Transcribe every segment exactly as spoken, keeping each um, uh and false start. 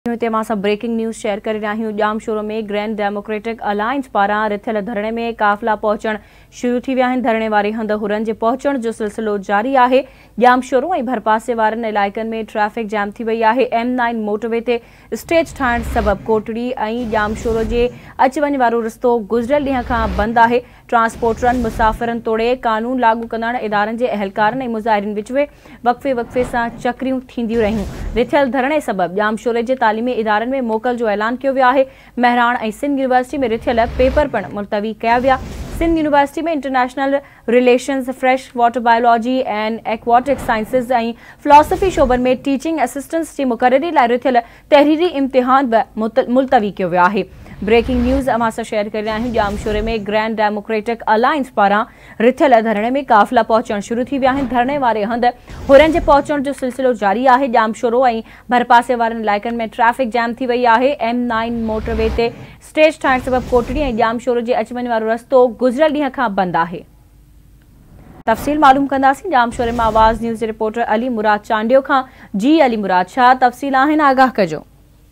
Breaking news share कर रहा हूं। जामशोरो में ग्रैंड डेमोक्रेटिक अलायंस पारां रिथियल धरणे में काफ़िला पहुंचण शुरू थी विया आहिनि। धरणे वारे हंध हुरनि जे पहुचण जो सिलसिलो जारी आहे। जामशोरो ऐं भरपासे वारनि इलाइक़नि में ट्रैफिक जाम थी वई आहे। एम नाइन मोटरवे ते स्टेज ठाहिण सबबि कोटड़ी ऐं जामशोरो जे अच वञ वारो रस्तो गुज़िरियल ॾींहं खां बंदि आहे। ट्रांसपोर्टरनि मुसाफ़िरनि तोड़े कानून लागू कंदड़ इदारनि जे अहलकारनि ऐं मुज़ाहिरीन विच में वक़्फ़े वक़्फ़े सां चक्रियूं थींदियूं रहियूं। रिथियल धरणे सबबि जामशोरे जे तालीमी इदारनि में मोकल जो ऐलान किया वियो आहे। महराण ऐं सिंध यूनिवर्सिटी में रिथियल पेपर पिणु मुलतवी कया विया। सिंध यूनिवर्सिटी में international relations, fresh water biology and aquatic sciences ऐं फिलॉसफी शोबनि में टीचिंग असिस्टेंट्स जी मुक़ररी लाइ रिथियल तहरीरी इम्तिहान बि मुलतवी कयो वियो आहे। ब्रेकिंग न्यूज़ अवां सां शेयर कर रहा आहियूं। जामशोरे में ग्रैंड डेमोक्रेटिक अलायंस पारां रिथियल धरणे में काफ़िला पहुचण शुरू थी विया आहिनि। धरणे वारे हंधि हुरनि जे पहुचण जो सिलसिलो जारी आहे। जामशोरो ऐं भरपासे वारनि इलाइक़नि में ट्रैफिक जाम थी वई आहे। एम नाइन मोटरवे ते स्टेज ठाहिण सबबि कोटड़ी ऐं जामशोरो जे अच वञ वारो रस्तो गुज़िरियल ॾींहं खां बंदि आहे। तफ़सील मालूम कंदासीं। जामशोरे में आवाज़ न्यूज़ जे रिपोर्टर अली मुराद चांडियो खां। जी अली मुराद, छा तफ़सील आहिनि, आगाह कजो।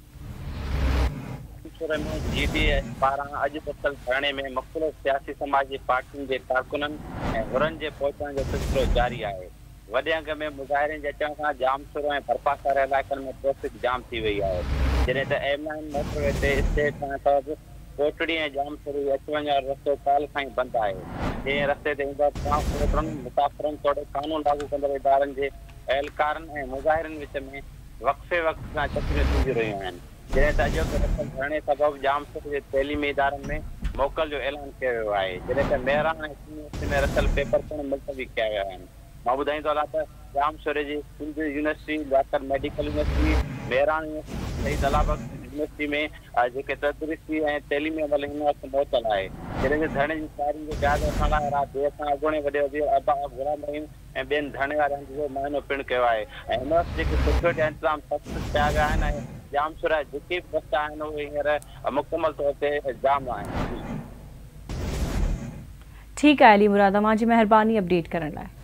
जी डी एस पारां अॼु बतल धरणे में मुख़्तलिफ़ सियासी समाजी पार्टियुनि जे कारकुननि ऐं हुरनि जे पहुचण जो सिलसिलो जारी आहे। वॾे अंग में मुज़ाहिरनि जे अचण सां जामशोरो ऐं भरपासे वारे इलाइक़नि में ट्रैफिक जाम थी वई आहे। जॾहिं त एम नाइन मोटरवे ते स्टेज थियण सबबि कोटड़ी ऐं जामशोरो जो अच वञ वारो रस्तो काल्ह खां ई बंदि आहे। जंहिं रस्ते ते ईंदड़ ट्रांसपोर्टरनि, मुसाफ़िरनि तोड़े कानून लागू कंदड़ इदारनि जे अहलकारनि ऐं मुज़ाहिरनि विच में वक़्फ़े वक़्फ़े सां चक्रियूं थींदियूं रहियूं आहिनि। जॾहिं त अॼोके धरणे सबबि जामशोरो जे तइलीमी इदारनि में मोकल जो ऐलान कयो वियो आहे। जॾहिं त महराण ऐं सिंध यूनिवर्सिटी में रखियल पेपर पिणु मुलतवी कया विया आहिनि। मां ॿुधाईंदो हलां त जामशोरे जी Sindh university, doctor medical university, Mehran university, Shaheed Allahabad university में जेके तदरीसी ऐं तइलीमी अमल हिन वक़्तु मुअतल आहे। जॾहिं त धरणे जी तयारियुनि जो जाइज़ो वठण लाइ राति देर सां अॻूणे वॾे वज़ीर अब्बास गुलाम रहीम ऐं ॿियनि धरणे वारे हंध जो मुआइनो पिणु कयो आहे। ऐं हिन वक़्तु जेके सिक्योरिटी इंतज़ाम सख़्तु कया विया आहिनि ऐं जामशोरो जा जेके बि रस्ता आहिनि उहे हींअर मुकमल तौर ते जाम आहिनि। ठीकु आहे अली मुराद, तव्हांजी महिरबानी अपडेट करण लाइ।